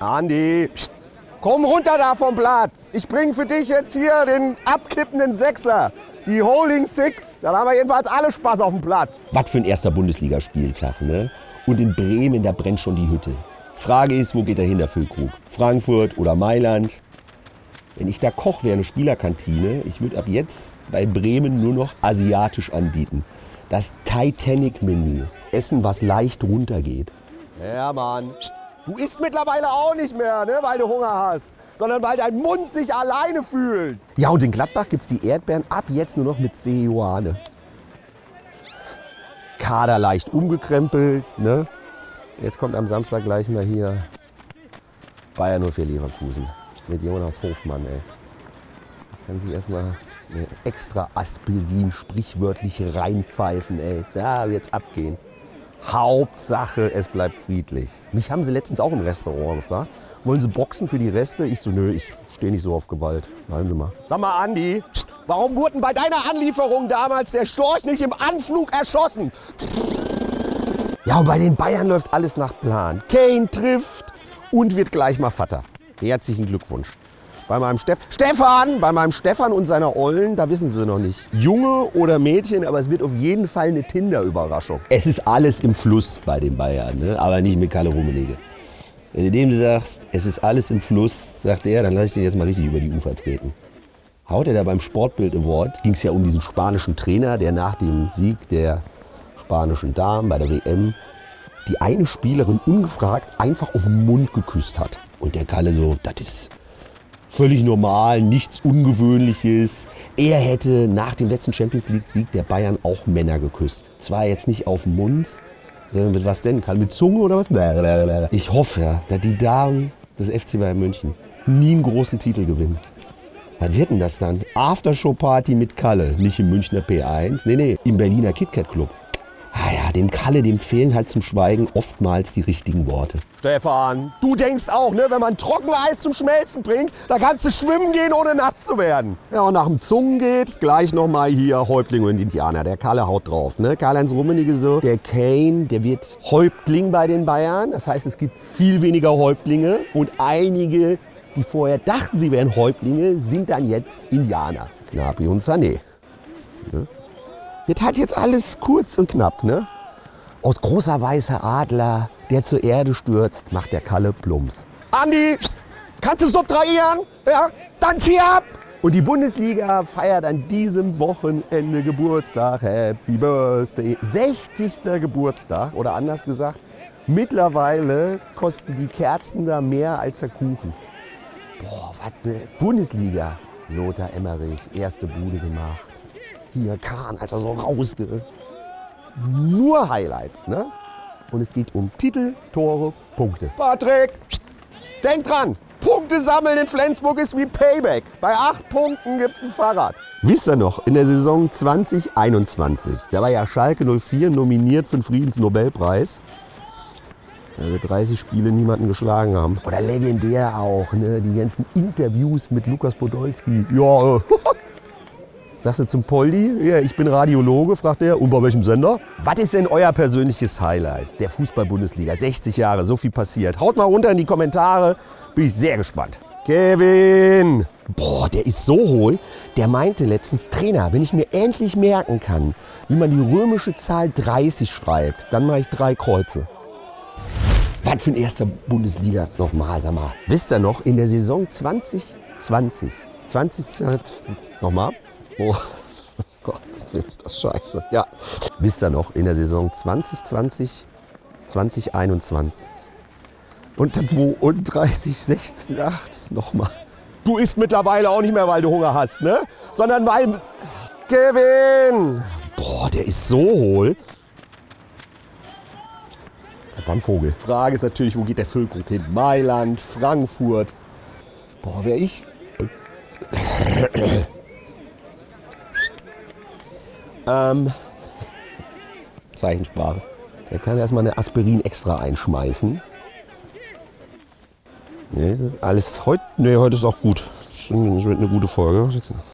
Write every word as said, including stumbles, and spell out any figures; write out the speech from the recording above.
Andi, pst, komm runter da vom Platz. Ich bring für dich jetzt hier den abkippenden Sechser. Die Holding Six. Dann haben wir jedenfalls alle Spaß auf dem Platz. Was für ein erster Bundesligaspieltag, ne? Und in Bremen, da brennt schon die Hütte. Frage ist, wo geht der hin, der Füllkrug? Frankfurt oder Mailand? Wenn ich da Koch wäre, eine Spielerkantine, ich würde ab jetzt bei Bremen nur noch asiatisch anbieten. Das Titanic-Menü. Essen, was leicht runtergeht. Ja, Mann. Du isst mittlerweile auch nicht mehr, ne, weil du Hunger hast, sondern weil dein Mund sich alleine fühlt. Ja, und in Gladbach gibt's die Erdbeeren ab jetzt nur noch mit Seoane. Kader leicht umgekrempelt, ne? Jetzt kommt am Samstag gleich mal hier Bayer null vier Leverkusen mit Jonas Hofmann, ey. Kann sich erstmal eine extra Aspirin sprichwörtlich reinpfeifen, ey. Da wird's abgehen. Hauptsache, es bleibt friedlich. Mich haben sie letztens auch im Restaurant gefragt, wollen sie boxen für die Reste? Ich so, nö, ich stehe nicht so auf Gewalt. Bleiben Sie mal. Sag mal, Andi, warum wurden bei deiner Anlieferung damals der Storch nicht im Anflug erschossen? Ja, und bei den Bayern läuft alles nach Plan. Kane trifft und wird gleich mal Vater. Herzlichen Glückwunsch. Bei meinem Steff Stefan, bei meinem Stefan und seiner Ollen, da wissen sie noch nicht, Junge oder Mädchen, aber es wird auf jeden Fall eine Tinder-Überraschung. Es ist alles im Fluss bei den Bayern, ne? Aber nicht mit Kalle Rummenigge. Wenn du dem sagst, es ist alles im Fluss, sagt er, dann lass ich den jetzt mal richtig über die Ufer treten. Haut er da beim Sportbild Award, ging es ja um diesen spanischen Trainer, der nach dem Sieg der spanischen Damen bei der W M die eine Spielerin ungefragt einfach auf den Mund geküsst hat. Und der Kalle so, das ist völlig normal, nichts Ungewöhnliches. Er hätte nach dem letzten Champions League-Sieg der Bayern auch Männer geküsst. Zwar jetzt nicht auf den Mund, sondern mit was denn? Mit Zunge oder was? Ich hoffe ja, dass die Damen des F C Bayern München nie einen großen Titel gewinnen. Was wird denn das dann? Aftershow-Party mit Kalle, nicht im Münchner P eins, nee, nee, im Berliner KitKat Club. Ah ja, dem Kalle, dem fehlen halt zum Schweigen oftmals die richtigen Worte. Stefan, du denkst auch, ne, wenn man Trockeneis zum Schmelzen bringt, da kannst du schwimmen gehen, ohne nass zu werden. Ja, und nach dem Zungen geht gleich nochmal hier Häuptling und Indianer. Der Kalle haut drauf, ne? Karl-Heinz Rummenigge so. Der Kane, der wird Häuptling bei den Bayern. Das heißt, es gibt viel weniger Häuptlinge und einige, die vorher dachten, sie wären Häuptlinge, sind dann jetzt Indianer. Gnabry und Sané. Ne? Wird halt jetzt alles kurz und knapp, ne? Aus großer weißer Adler, der zur Erde stürzt, macht der Kalle Plumps. Andi, kannst du subtrahieren? Ja, dann zieh ab! Und die Bundesliga feiert an diesem Wochenende Geburtstag. Happy Birthday. sechzigster Geburtstag, oder anders gesagt, mittlerweile kosten die Kerzen da mehr als der Kuchen. Boah, was ne Bundesliga. Lothar Emmerich, erste Bude gemacht. Hier Kahn, als er so rausge... Nur Highlights, ne? Und es geht um Titel, Tore, Punkte. Patrick, denk dran, Punkte sammeln in Flensburg ist wie Payback. Bei acht Punkten gibt's ein Fahrrad. Wisst ihr noch, in der Saison zwanzig einundzwanzig, da war ja Schalke null vier nominiert für den Friedensnobelpreis. Weil wir dreißig Spiele niemanden geschlagen haben. Oder legendär auch, ne? Die ganzen Interviews mit Lukas Podolski. Ja, äh, sagst du zum Poldi, ja, ich bin Radiologe, fragt er, und bei welchem Sender? Was ist denn euer persönliches Highlight der Fußball-Bundesliga? sechzig Jahre, so viel passiert. Haut mal runter in die Kommentare, bin ich sehr gespannt. Kevin! Boah, der ist so hohl, der meinte letztens, Trainer, wenn ich mir endlich merken kann, wie man die römische Zahl dreißig schreibt, dann mache ich drei Kreuze. Was für ein erster Bundesliga? Nochmal, sag mal. Wisst ihr noch, in der Saison zwanzig zwanzig, zwanzig, nochmal? Oh Gott, das ist das scheiße. Ja, wisst ihr noch, in der Saison zwanzig zwanzig, zwanzig einundzwanzig und zweiunddreißig sechzehn acht nochmal. Du isst mittlerweile auch nicht mehr, weil du Hunger hast, ne? Sondern weil... Kevin! Boah, der ist so hohl. Das war ein Vogel. Frage ist natürlich, wo geht der Füllkrug hin? Mailand, Frankfurt. Boah, wer ich... Ähm, Zeichensprache. Der kann erstmal eine Aspirin extra einschmeißen. Nee, alles heute. Nee, heute ist auch gut. Das wird eine gute Folge.